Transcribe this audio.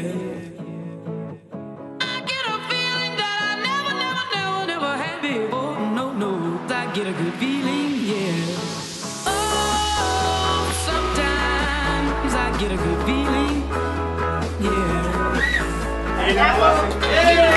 I get a feeling that I never had before. No, no, I get a good feeling, yeah. Oh, sometimes I get a good feeling, yeah.